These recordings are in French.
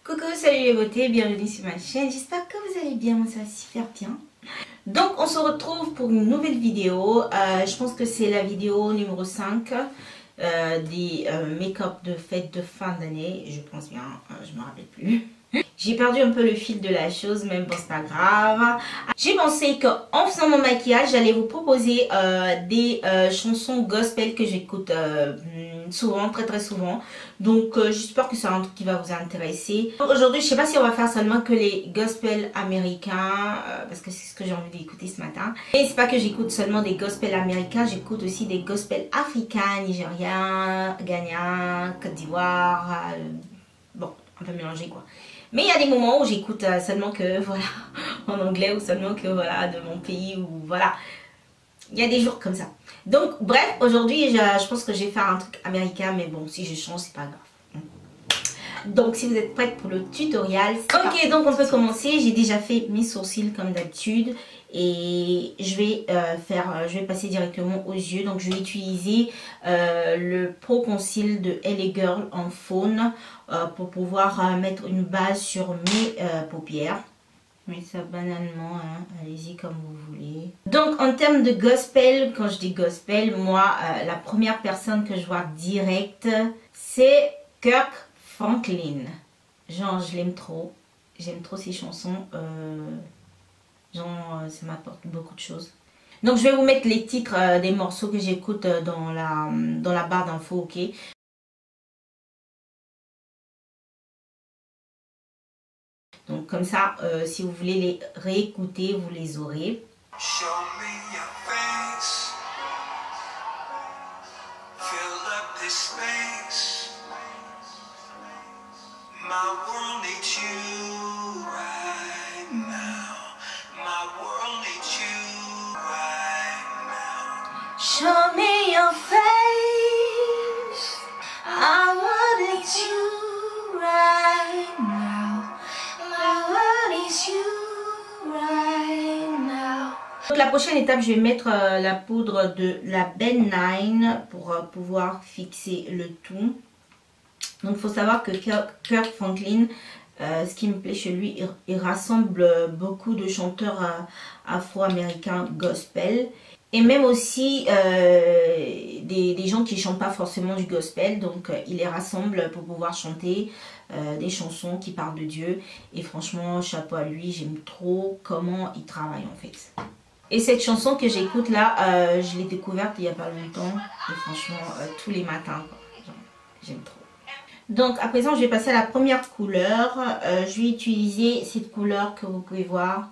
Coucou, salut les beautés, bienvenue sur ma chaîne, j'espère que vous allez bien, moi ça va super bien. Donc on se retrouve pour une nouvelle vidéo, je pense que c'est la vidéo numéro 5 des make-up de fête de fin d'année, je pense bien, je me rappelle plus. J'ai perdu un peu le fil de la chose, mais bon c'est pas grave. J'ai pensé qu'en faisant mon maquillage, j'allais vous proposer des chansons gospel que j'écoute souvent, très souvent. Donc j'espère que c'est un truc qui va vous intéresser. Aujourd'hui je sais pas si on va faire seulement que les gospel américains, parce que c'est ce que j'ai envie d'écouter ce matin. Et c'est pas que j'écoute seulement des gospel américains, j'écoute aussi des gospel africains, nigériens, ghanéens, Côte d'Ivoire, bon un peu mélangé quoi. Mais il y a des moments où j'écoute seulement que voilà en anglais ou seulement que voilà de mon pays ou voilà. Il y a des jours comme ça. Donc bref, aujourd'hui je pense que je vais faire un truc américain, mais bon si je change c'est pas grave. Donc si vous êtes prête pour le tutoriel, ok donc on peut commencer. J'ai déjà fait mes sourcils comme d'habitude et je vais passer directement aux yeux. Donc je vais utiliser le Pro Conceal de LA Girl en faune pour pouvoir mettre une base sur mes paupières. Mettez ça banalement, hein. Allez-y comme vous voulez. Donc en termes de gospel, quand je dis gospel, moi la première personne que je vois direct c'est Kirk Franklin. Genre je l'aime trop, j'aime trop ses chansons, ça m'apporte beaucoup de choses. Donc je vais vous mettre les titres des morceaux que j'écoute dans la barre d'infos, ok. Donc comme ça, si vous voulez les réécouter, vous les aurez. Show me your face. Fill up this space. My world needs you right now. My world needs you right now. Show me your face. I want it you right now. My world needs you right now. Donc la prochaine étape, je vais mettre la poudre de la Ben 9 pour pouvoir fixer le tout. Donc il faut savoir que Kirk Franklin, ce qui me plaît chez lui, il rassemble beaucoup de chanteurs afro-américains gospel. Et même aussi des gens qui ne chantent pas forcément du gospel. Donc il les rassemble pour pouvoir chanter des chansons qui parlent de Dieu. Et franchement, chapeau à lui, j'aime trop comment il travaille en fait. Et cette chanson que j'écoute là, je l'ai découverte il n'y a pas longtemps. Et franchement, tous les matins, j'aime trop. Donc à présent je vais passer à la première couleur. Je vais utiliser cette couleur que vous pouvez voir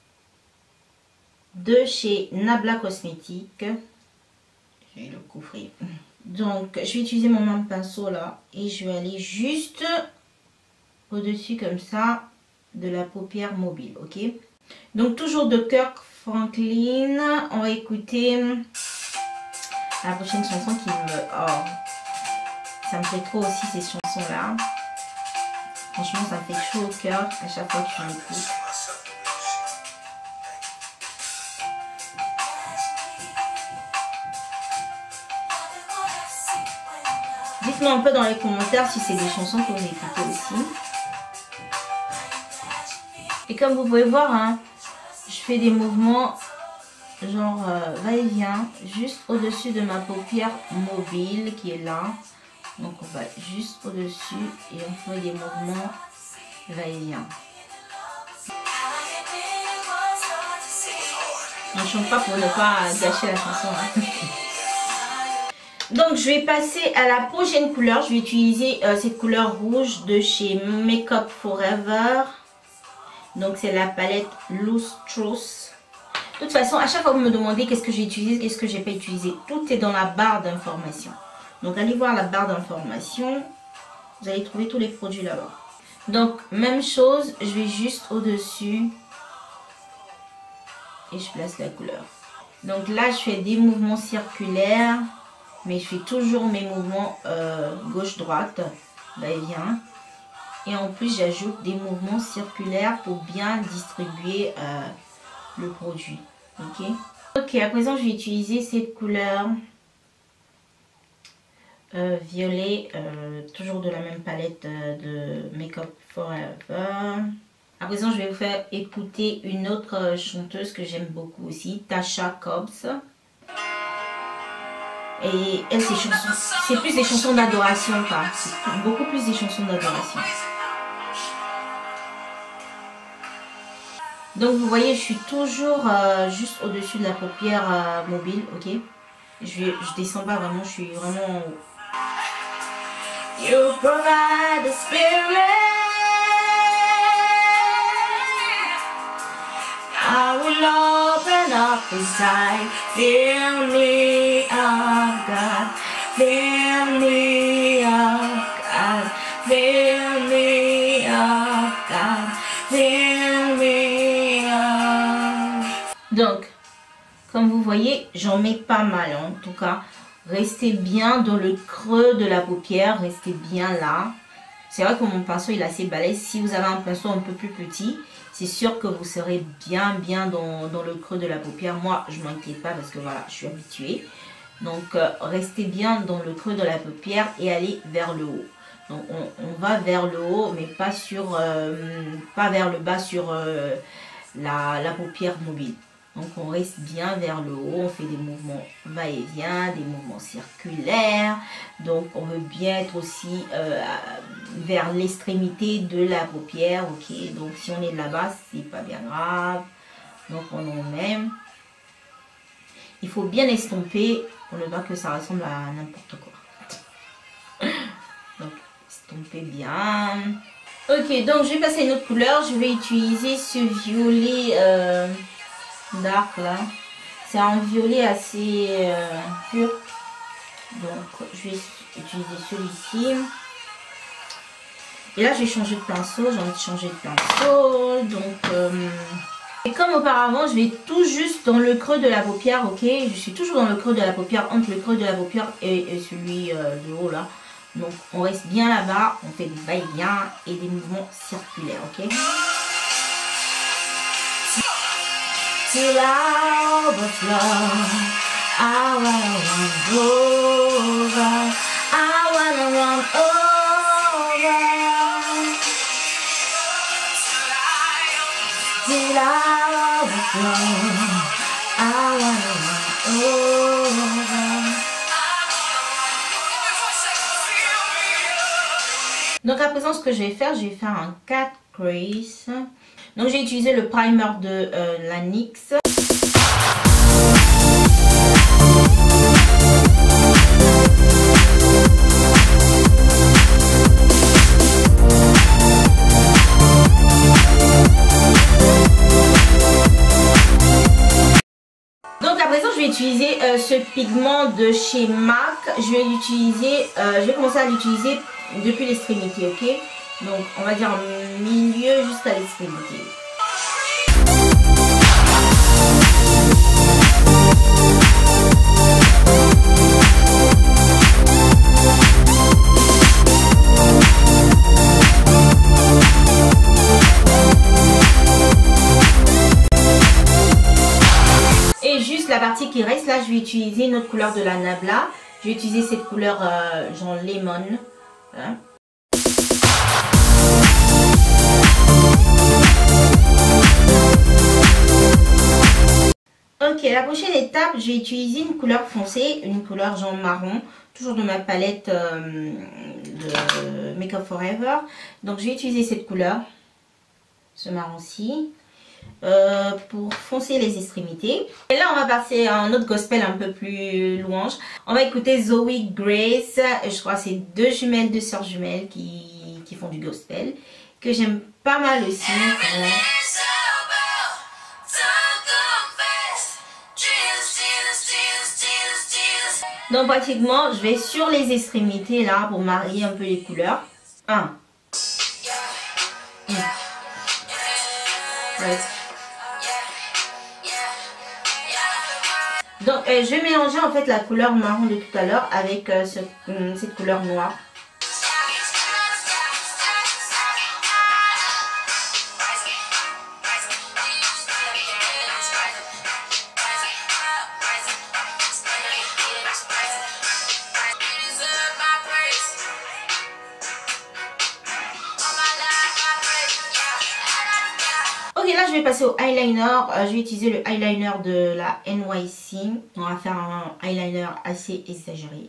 de chez Nabla Cosmétiques. Je vais le couvrir. Donc je vais utiliser mon même pinceau là et je vais aller juste au dessus comme ça de la paupière mobile, ok. Donc toujours de Kirk Franklin, on va écouter la prochaine chanson qui me... Oh, ça me fait trop aussi ces chansons là. Franchement ça me fait chaud au cœur à chaque fois que je l'écoute. Dites-moi un peu dans les commentaires si c'est des chansons que vous écoutez aussi. Et comme vous pouvez voir, hein, je fais des mouvements genre va-et-vient juste au-dessus de ma paupière mobile qui est là. Donc on va juste au-dessus et on fait des mouvements va-et-vient. On ne chante pas pour ne pas gâcher la chanson. Hein. Donc je vais passer à la prochaine couleur. Je vais utiliser cette couleur rouge de chez Make Up Forever. Donc c'est la palette Loose Truth. De toute façon, à chaque fois que vous me demandez qu'est-ce que j'ai utilisé, qu'est-ce que j'ai pas utilisé, tout est dans la barre d'information. Donc allez voir la barre d'information, vous allez trouver tous les produits là-bas. Donc même chose, je vais juste au-dessus et je place la couleur. Donc là je fais des mouvements circulaires, mais je fais toujours mes mouvements gauche-droite, va-et-vient. Et en plus j'ajoute des mouvements circulaires pour bien distribuer le produit. Ok, à présent je vais utiliser cette couleur violet, toujours de la même palette de Make Up Forever. À présent, je vais vous faire écouter une autre chanteuse que j'aime beaucoup aussi, Tasha Cobbs. Et elle, ses chansons, c'est plus des chansons d'adoration, quoi. C'est beaucoup plus des chansons d'adoration. Donc vous voyez, je suis toujours juste au-dessus de la paupière mobile, ok. Je descends pas vraiment, je suis vraiment... You provide the spirit. I will open up inside. Fill me up, God. Fill me up, God. Fill me up, God. Fill me up. Donc, comme vous voyez, j'en mets pas mal en tout cas. Restez bien dans le creux de la paupière, restez bien là. C'est vrai que mon pinceau il est assez balèze. Si vous avez un pinceau un peu plus petit, c'est sûr que vous serez bien dans le creux de la paupière. Moi, je ne m'inquiète pas parce que voilà, je suis habituée. Donc, restez bien dans le creux de la paupière et allez vers le haut. Donc, on va vers le haut, mais pas vers le bas sur la paupière mobile. Donc on reste bien vers le haut, on fait des mouvements va-et-vient, des mouvements circulaires. Donc on veut bien être aussi vers l'extrémité de la paupière, ok. Donc si on est de là-bas, c'est pas bien grave. Donc on en met. Il faut bien estomper pour ne pas que ça ressemble à n'importe quoi. Donc estomper bien. Ok, donc je vais passer à une autre couleur. Je vais utiliser ce violet... dark là, c'est un violet assez pur, donc je vais utiliser celui-ci. Et là j'ai changé de pinceau, j'ai envie de changer de pinceau, donc et comme auparavant, je vais tout juste dans le creux de la paupière, ok. Je suis toujours dans le creux de la paupière, entre le creux de la paupière et celui de haut là. Donc on reste bien là-bas, on fait des va-et-vient et des mouvements circulaires, ok. Till I overflow, I wanna run over, I wanna run over. Till I overflow, I wanna run over. Donc à présent, ce que je vais faire un cat crease. Donc j'ai utilisé le primer de la NYX. Donc à présent je vais utiliser ce pigment de chez MAC. Je vais commencer à l'utiliser depuis l'extrémité, ok. Donc on va dire en milieu jusqu'à l'extrémité. Et juste la partie qui reste là, je vais utiliser une autre couleur de la Nabla. Je vais utiliser cette couleur genre lemon. Hein. Ok, la prochaine étape, je vais utiliser une couleur foncée, une couleur genre marron, toujours de ma palette de Make Up Forever. Donc je vais utiliser cette couleur, ce marron-ci, pour foncer les extrémités. Et là, on va passer à un autre gospel un peu plus louange. On va écouter Zoe Grace, je crois que c'est deux sœurs jumelles qui font du gospel, que j'aime pas mal aussi. Donc pratiquement, je vais sur les extrémités là pour marier un peu les couleurs. 1. Ouais. Donc je vais mélanger en fait la couleur marron de tout à l'heure avec cette couleur noire. vais passer au eyeliner. Je vais utiliser le eyeliner de la NYC. On va faire un eyeliner assez exagéré.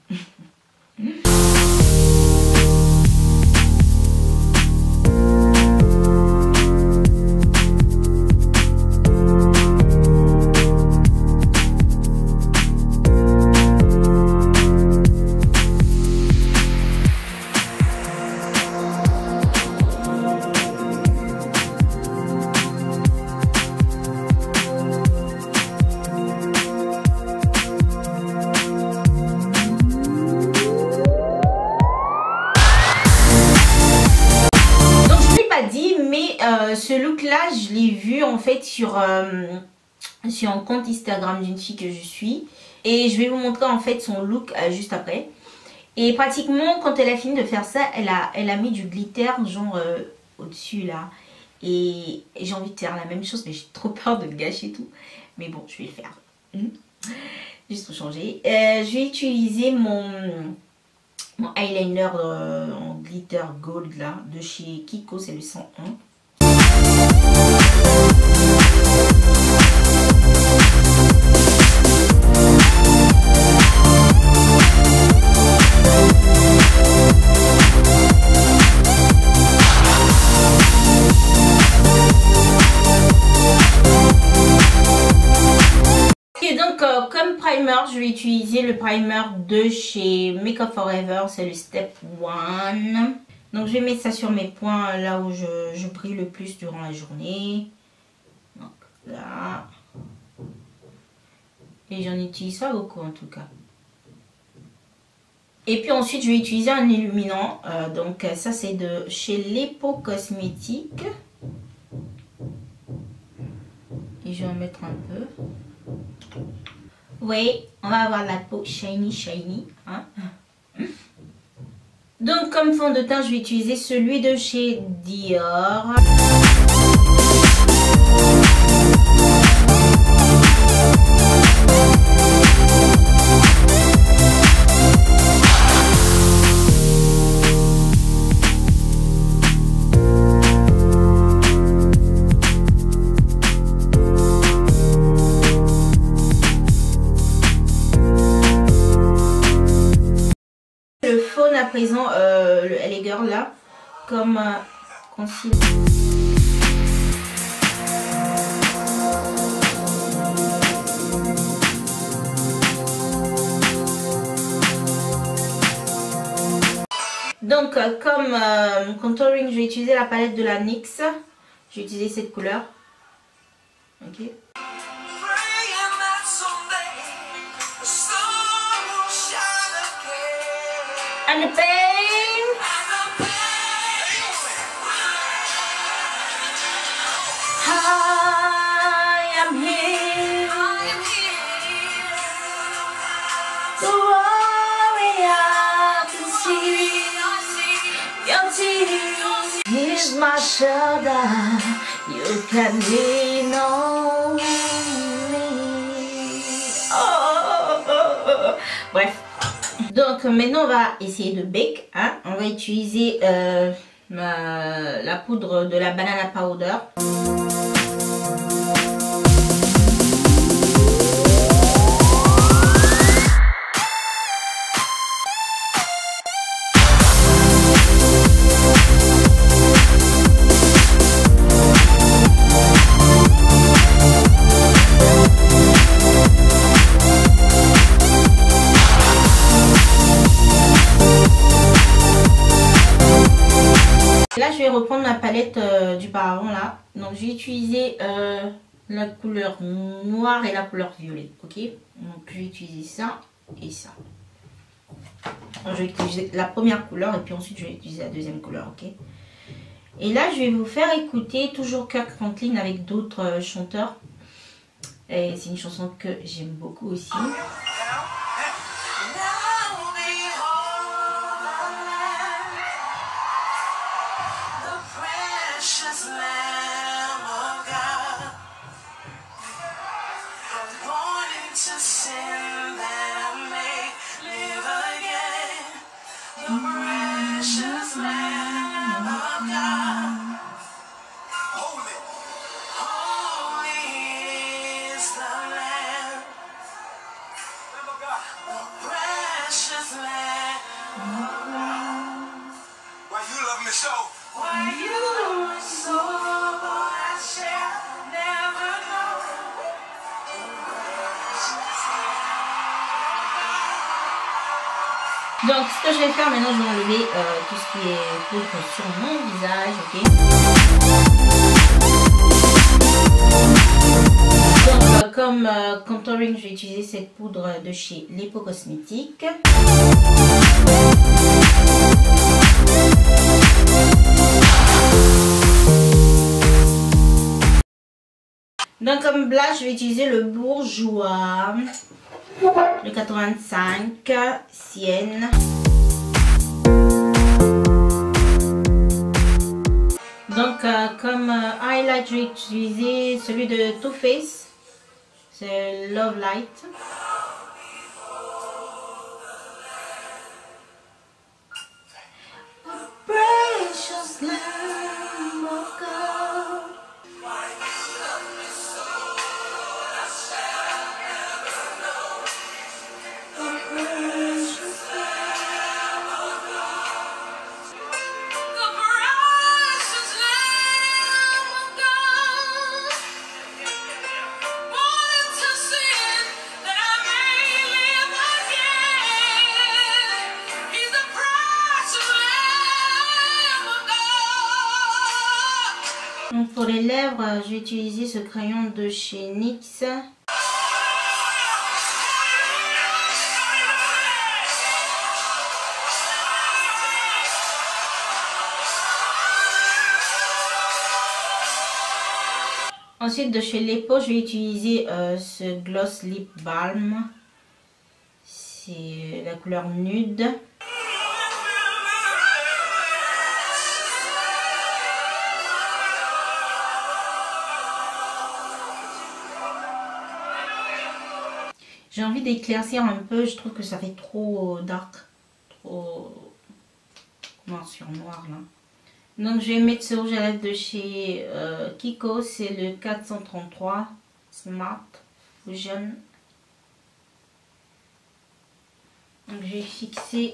Ce look là je l'ai vu en fait sur un compte Instagram d'une fille que je suis, et je vais vous montrer en fait son look juste après. Et pratiquement quand elle a fini de faire ça, elle a mis du glitter genre au dessus là, et j'ai envie de faire la même chose mais j'ai trop peur de le gâcher tout, mais bon je vais le faire juste pour changer. Je vais utiliser mon eyeliner en glitter gold là de chez Kiko, c'est le 101. Et donc comme primer, je vais utiliser le primer de chez Makeup Forever, c'est le Step 1. Donc je vais mettre ça sur mes points là où je brille le plus durant la journée. Donc là. Et j'en utilise pas beaucoup en tout cas. Et puis ensuite je vais utiliser un illuminant. Donc ça c'est de chez Lepo Cosmétiques. Et je vais en mettre un peu. Oui, on va avoir la peau shiny, hein. Donc comme fond de teint, je vais utiliser celui de chez Dior. Le faune à présent, le LA Girl là, comme concealer. Donc comme contouring, je vais utiliser la palette de la NYX. Je vais utiliser cette couleur. Ok. And the pain. I am here. The warrior can see your tears. Here's my shoulder. You can lean on me. Oh. Bref. Donc maintenant on va essayer de bake, hein. On va utiliser la poudre de la banana powder. Là je vais reprendre ma palette du paravent là. Donc je vais utiliser la couleur noire et la couleur violet. Ok. Donc je vais utiliser ça et ça. Donc, je vais utiliser la première couleur et puis ensuite je vais utiliser la deuxième couleur. Ok. Et là je vais vous faire écouter toujours Kirk Franklin avec d'autres chanteurs. Et c'est une chanson que j'aime beaucoup aussi. Donc ce que je vais faire maintenant, je vais enlever tout ce qui est poudre sur mon visage, ok. Donc comme contouring, je vais utiliser cette poudre de chez Lipo Cosmétiques. Donc comme blush, je vais utiliser le Bourjois, le 85 Sienne. Donc comme highlight, je vais utiliser celui de Too Faced, c'est Love Light. Precious Lamb of God. Donc pour les lèvres, je vais utiliser ce crayon de chez NYX. Ensuite de chez Lipo, je vais utiliser ce Gloss Lip Balm. C'est la couleur nude. J'ai envie d'éclaircir un peu, je trouve que ça fait trop dark, trop noir sur noir là. Donc je vais mettre ce rouge à lèvres de chez Kiko, c'est le 433 Smart Fusion. Donc je vais fixer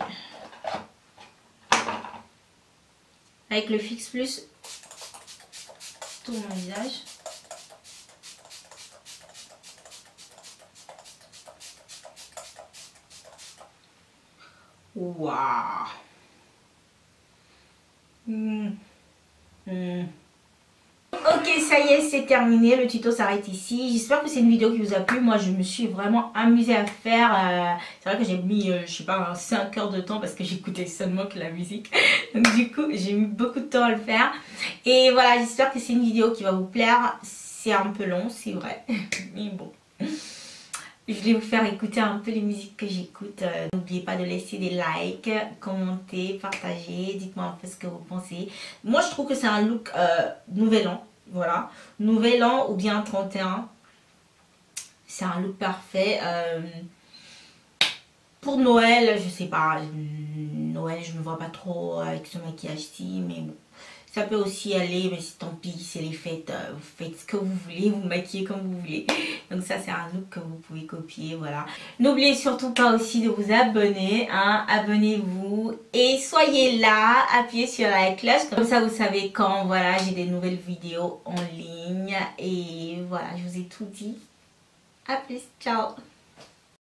avec le Fix Plus tout mon visage. Waouh. Ok, ça y est, c'est terminé. Le tuto s'arrête ici. J'espère que c'est une vidéo qui vous a plu. Moi, je me suis vraiment amusée à faire. C'est vrai que j'ai mis, je sais pas, 5 heures de temps parce que j'écoutais seulement que la musique. Donc du coup, j'ai mis beaucoup de temps à le faire. Et voilà, j'espère que c'est une vidéo qui va vous plaire. C'est un peu long, c'est vrai. Mais bon. Je vais vous faire écouter un peu les musiques que j'écoute. N'oubliez pas de laisser des likes, commenter, partager. Dites-moi un peu ce que vous pensez. Moi, je trouve que c'est un look Nouvel An. Voilà. Nouvel An ou bien 31. C'est un look parfait. Pour Noël, je sais pas. Noël, je ne me vois pas trop avec ce maquillage-ci. Mais bon. Ça peut aussi aller, mais tant pis, c'est les fêtes, vous faites ce que vous voulez, vous maquillez comme vous voulez. Donc ça c'est un look que vous pouvez copier, voilà. N'oubliez surtout pas aussi de vous abonner, hein, abonnez-vous et soyez là, appuyez sur la cloche, comme ça vous savez quand, voilà, j'ai des nouvelles vidéos en ligne. Et voilà, je vous ai tout dit. À plus, ciao.